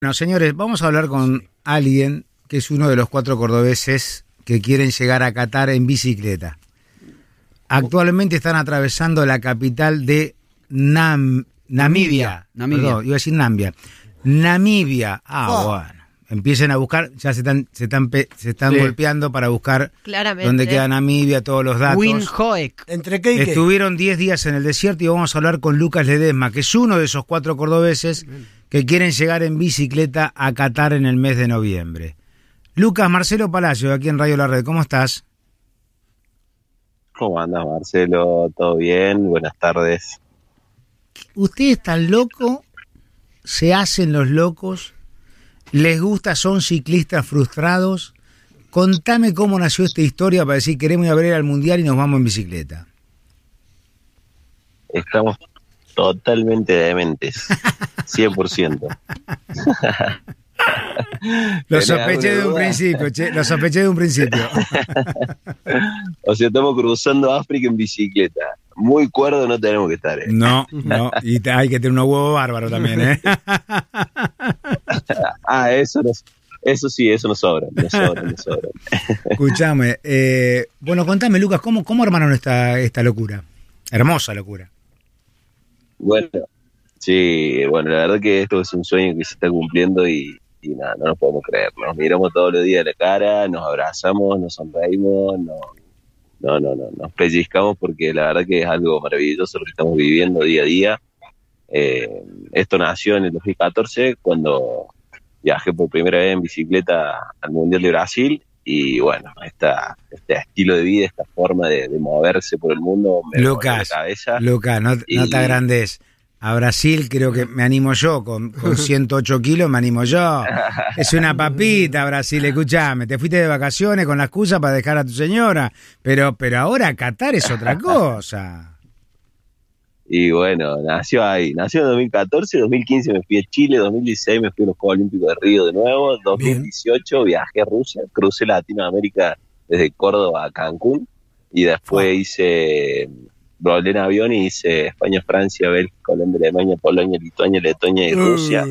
Bueno, señores, vamos a hablar con alguien que es uno de los 4 cordobeses que quieren llegar a Qatar en bicicleta. Actualmente están atravesando la capital de Namibia. Perdón, iba a decir Nambia. Namibia. Bueno. Empiecen a buscar, ya se están golpeando para buscar dónde queda Namibia, todos los datos. Windhoek. ¿Entre qué y qué? Estuvieron 10 días en el desierto y vamos a hablar con Lucas Ledesma, que es uno de esos 4 cordobeses que quieren llegar en bicicleta a Qatar en el mes de noviembre. Lucas, Marcelo Palacio, de aquí en Radio La Red, ¿cómo estás? ¿Cómo andas, Marcelo? ¿Todo bien? Buenas tardes. ¿Ustedes están locos? ¿Se hacen los locos? ¿Les gusta? ¿Son ciclistas frustrados? Contame cómo nació esta historia para decir queremos ir a ver al Mundial y nos vamos en bicicleta. Estamos totalmente dementes, 100%. Lo sospeché de un principio, lo sospeché de un principio. O sea, estamos cruzando África en bicicleta. Muy cuerdo no tenemos que estar, ¿eh? No, y hay que tener unos huevos bárbaros también, ¿eh? Eso sí, eso nos sobra. Escuchame, bueno, contame, Lucas, ¿cómo armaron esta locura? Hermosa locura. Bueno, sí, la verdad que esto es un sueño que se está cumpliendo y nada, no nos podemos creer. Nos miramos todos los días a la cara, nos abrazamos, nos sonreímos, nos pellizcamos porque la verdad que es algo maravilloso lo que estamos viviendo día a día. Esto nació en el 2014 cuando viajé por primera vez en bicicleta al Mundial de Brasil y bueno, este estilo de vida, esta forma de moverse por el mundo me Lucas, la cabeza. Lucas, no te agrandes. A Brasil creo que me animo yo, con 108 kilos me animo yo. Es una papita Brasil, escuchame, te fuiste de vacaciones con la excusa para dejar a tu señora, pero ahora Qatar es otra cosa. Y bueno, nació ahí, nació en 2014, 2015 me fui a Chile, 2016 me fui a los Juegos Olímpicos de Río de nuevo, 2018 viajé a Rusia, crucé Latinoamérica desde Córdoba a Cancún y después volé en avión y hice España, Francia, Bélgica, Holanda, Alemania, Polonia, Lituania, Letonia y Rusia.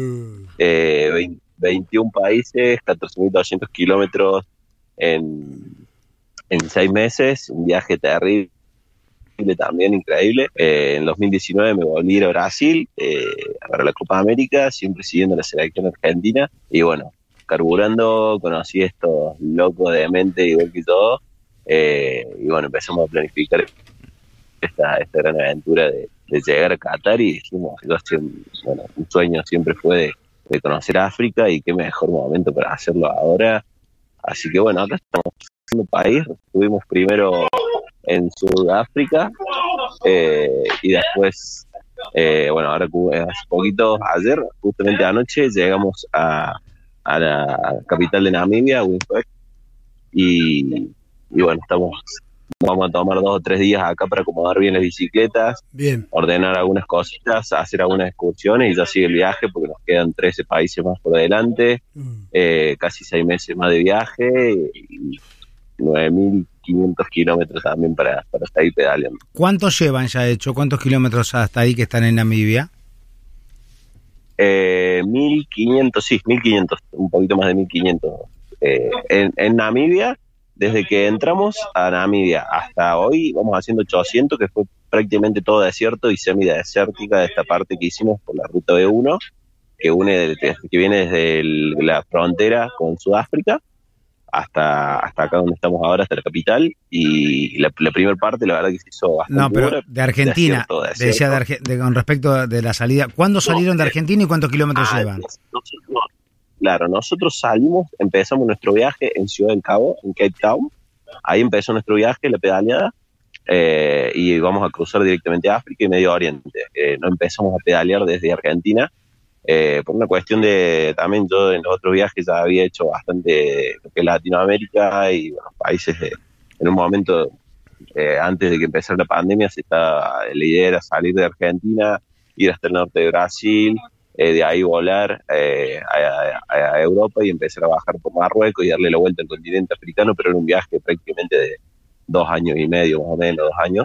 21 países, 14.200 kilómetros en 6 meses, un viaje terrible, también increíble. En 2019 me volví a ir a Brasil para la Copa América, siempre siguiendo la selección argentina. Y bueno, carburando, conocí a estos locos de mente igual que todo. Y bueno, empezamos a planificar esta gran aventura de llegar a Qatar y dijimos, un sueño siempre fue de conocer África y qué mejor momento para hacerlo ahora. Así que bueno, acá estamos en un país, estuvimos primero en Sudáfrica y después, ahora hace poquito, ayer, justamente anoche, llegamos a la capital de Namibia, Windhoek, y bueno, vamos a tomar 2 o 3 días acá para acomodar bien las bicicletas, ordenar algunas cositas, hacer algunas excursiones y ya sigue el viaje porque nos quedan 13 países más por delante, casi 6 meses más de viaje y 9.500 kilómetros también para seguir pedaleando. ¿Cuántos llevan ya hecho? ¿Cuántos kilómetros hasta ahí que están en Namibia? 1.500, un poquito más de 1.500. En Namibia, desde que entramos a Namibia hasta hoy, vamos haciendo 800, que fue prácticamente todo desierto y semidesértica de esta parte que hicimos por la ruta B1, que viene desde la frontera con Sudáfrica hasta acá donde estamos ahora, hasta la capital, y la primera parte la verdad que se hizo bastante. No, pero dura, de Argentina, decía con respecto de la salida, ¿cuándo salieron de Argentina y cuántos kilómetros llevan? Nosotros empezamos nuestro viaje en Ciudad del Cabo, en Cape Town, ahí empezó nuestro viaje, la pedaleada, y vamos a cruzar directamente a África y Medio Oriente. No empezamos a pedalear desde Argentina, por una cuestión también yo en los otros viajes ya había hecho bastante lo que es Latinoamérica y países en un momento antes de que empezara la pandemia la idea era salir de Argentina, ir hasta el norte de Brasil, de ahí volar a Europa y empezar a bajar por Marruecos y darle la vuelta al continente africano, pero era un viaje prácticamente de 2 años y medio, más o menos 2 años.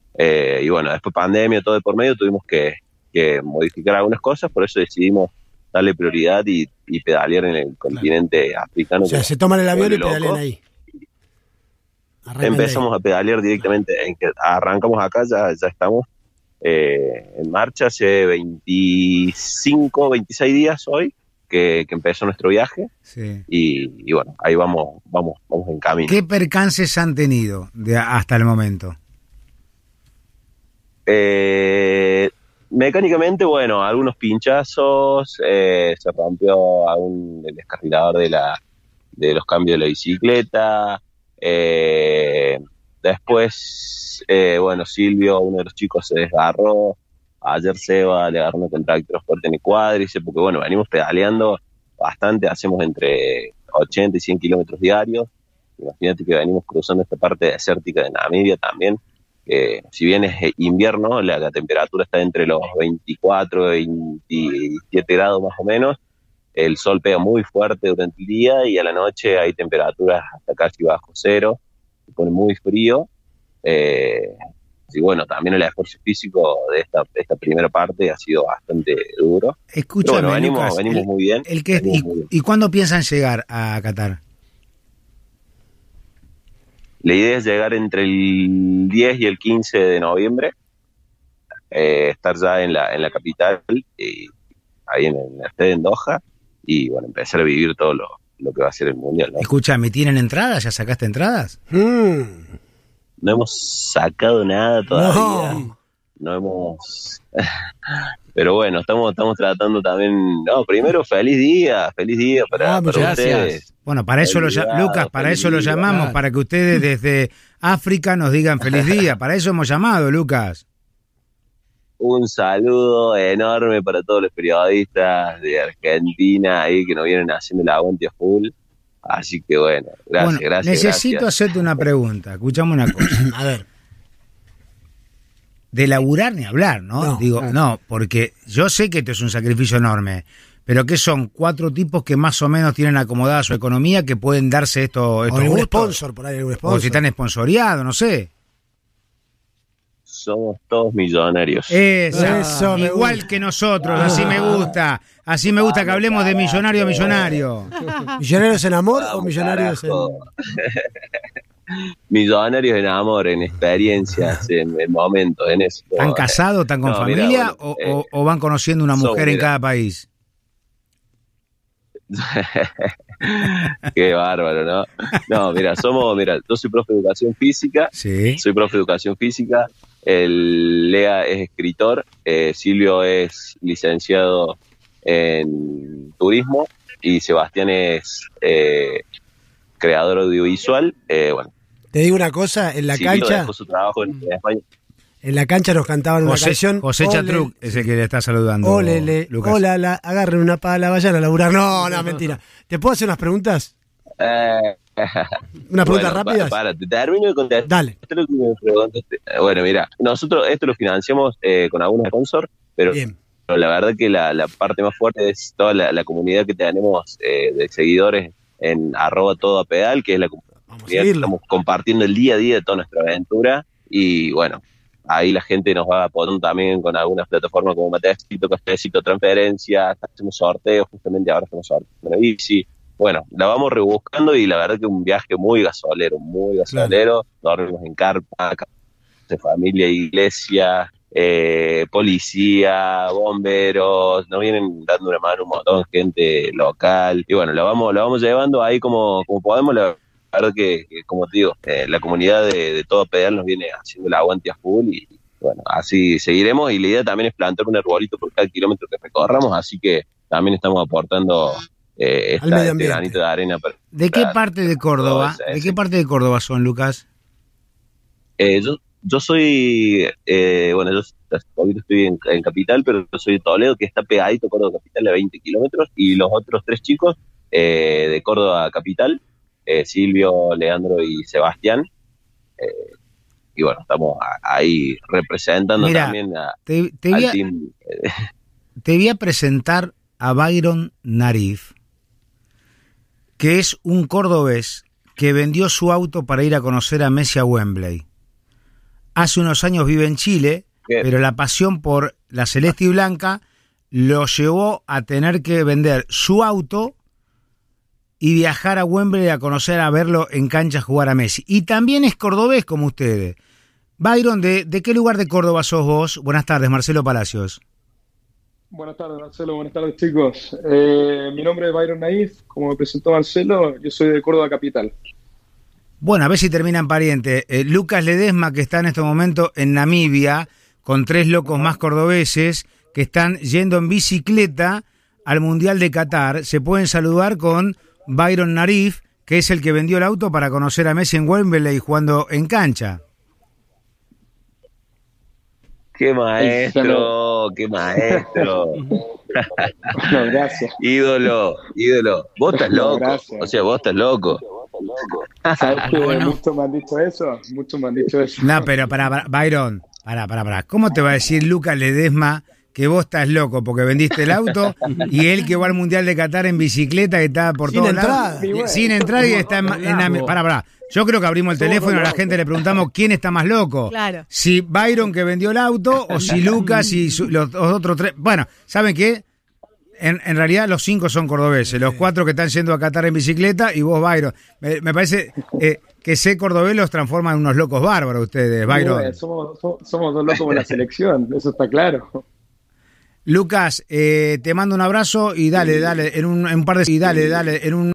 Y bueno, después pandemia, todo de por medio, tuvimos que modificar algunas cosas, por eso decidimos darle prioridad y pedalear en el continente africano. O sea, se toman el avión y pedalean ahí. Empezamos a pedalear directamente, arrancamos acá, ya estamos en marcha hace 25, 26 días hoy que empezó nuestro viaje. Sí. Y bueno, ahí vamos en camino. ¿Qué percances han tenido hasta el momento? Mecánicamente, bueno, algunos pinchazos, se rompió el descarrilador de los cambios de la bicicleta. Después, bueno, Silvio, uno de los chicos, se desgarró. Ayer Seba le agarró una contractura fuerte en el cuádriceps, porque bueno, venimos pedaleando bastante, hacemos entre 80 y 100 kilómetros diarios. Imagínate que venimos cruzando esta parte desértica de Namibia también. Si bien es invierno, la temperatura está entre los 24 y 27 grados más o menos. El sol pega muy fuerte durante el día y a la noche hay temperaturas hasta casi bajo cero, se pone muy frío. Y bueno, también el esfuerzo físico de esta primera parte ha sido bastante duro. Escúchame, pero bueno, Lucas, venimos muy bien. ¿Y cuándo piensan llegar a Qatar? La idea es llegar entre el 10 y el 15 de noviembre, estar ya en la capital, ahí en la sede en Doha, y bueno, empezar a vivir todo lo que va a ser el Mundial, ¿no? Escúchame, ¿tienen entradas? ¿Ya sacaste entradas? No hemos sacado nada todavía. No hemos... Pero bueno, estamos tratando también... No, primero, feliz día para ustedes. Bueno, para eso Lucas, para eso lo llamamos, para que ustedes desde África nos digan feliz día. Para eso hemos llamado, Lucas. Un saludo enorme para todos los periodistas de Argentina ahí que nos vienen haciendo el aguante a full. Así que bueno, gracias. Necesito hacerte una pregunta. Escuchame una cosa. A ver. De laburar ni hablar, ¿no? No, porque yo sé que esto es un sacrificio enorme, pero que son 4 tipos que más o menos tienen acomodada su economía, que pueden darse estos algún gustos. sponsor, por ahí algún sponsor. O si están esponsoreados, no sé. Somos todos millonarios. Eso, igual que nosotros, así me gusta. Así me gusta que hablemos de millonario a millonario. ¿Millonarios en amor o millonarios Millonarios en amor, en experiencias, en momentos, en eso. ¿Están casados, están con familia o van conociendo una mujer en cada país? Qué bárbaro, ¿no? No, yo soy profe de educación física. Sí. Soy profe de educación física. Lea es escritor. Silvio es licenciado en turismo. Y Sebastián es creador audiovisual. Bueno. Te digo una cosa, en la cancha... dejó su trabajo en España. En la cancha nos cantaban una canción. José Chatruc es el que le está saludando. Lucas. Hola, agarren una pala, vayan a laburar. No, mentira. ¿Te puedo hacer unas preguntas? ¿Unas preguntas rápidas? Te termino de contestar. Dale. Esto es lo que me preguntaste. Bueno, mira, nosotros esto lo financiamos con algunos sponsors, pero bien. La verdad que la parte más fuerte es toda la comunidad que tenemos de seguidores en @todoapedal, que es la comunidad que estamos compartiendo el día a día de toda nuestra aventura. Y bueno, ahí la gente nos va apoyando también con algunas plataformas como Matecito, Cafecito, Transferencias, hacemos sorteos, justamente ahora estamos sorteando una bici. Bueno, la vamos rebuscando y la verdad que un viaje muy gasolero, claro. Dormimos en carpa, de familia, iglesia, policía, bomberos, nos vienen dando una mano un montón de gente local. Y bueno, la vamos llevando ahí como podemos. La verdad que como te digo, la comunidad de Todo Pedal nos viene haciendo el aguante a full y bueno, así seguiremos. Y la idea también es plantar un arbolito por cada kilómetro que recorramos, así que también estamos aportando este granito de arena. ¿De qué parte de Córdoba? ¿De qué parte de Córdoba son, Lucas? Yo soy, yo estoy en Capital, pero yo soy de Toledo, que está pegadito Córdoba Capital a 20 kilómetros, y los otros 3 chicos de Córdoba Capital, Silvio, Leandro y Sebastián, y bueno, estamos ahí representando. Mira, también al team. Te voy a presentar a Byron Narif, que es un cordobés que vendió su auto para ir a conocer a Messi a Wembley. Hace unos años vive en Chile, pero la pasión por la celeste y blanca lo llevó a tener que vender su auto y viajar a Wembley a conocer, a verlo en cancha jugar a Messi. Y también es cordobés como ustedes. Byron, ¿de qué lugar de Córdoba sos vos? Buenas tardes, Marcelo Palacios. Buenas tardes, Marcelo. Buenas tardes, chicos. Mi nombre es Byron Naif. Como me presentó Marcelo, yo soy de Córdoba Capital. Bueno, a ver si terminan pariente. Lucas Ledesma, que está en este momento en Namibia, con 3 locos más cordobeses, que están yendo en bicicleta al Mundial de Qatar. Se pueden saludar con Byron Naif, que es el que vendió el auto para conocer a Messi en Wembley jugando en cancha. ¡Qué maestro! ¡Qué maestro! No, gracias. Ídolo. Vos estás loco. Gracias. O sea, vos estás loco. ¿Sabes que muchos me han dicho eso? No, pero para Byron, para. ¿Cómo te va a decir Lucas Ledesma que vos estás loco porque vendiste el auto y él que va al Mundial de Qatar en bicicleta que está por todos lados? Sin entrada y está en para. Yo creo que abrimos el teléfono y a la gente le preguntamos quién está más loco. Claro. Si Byron que vendió el auto o si Lucas y los otros 3. Bueno, ¿saben qué? En realidad los 5 son cordobeses, los 4 que están yendo a Qatar en bicicleta y vos, Byron. Me parece que ser cordobés los transforma en unos locos bárbaros ustedes, Byron. Somos 2 locos en la selección, eso está claro. Lucas, te mando un abrazo y dale, en un par de...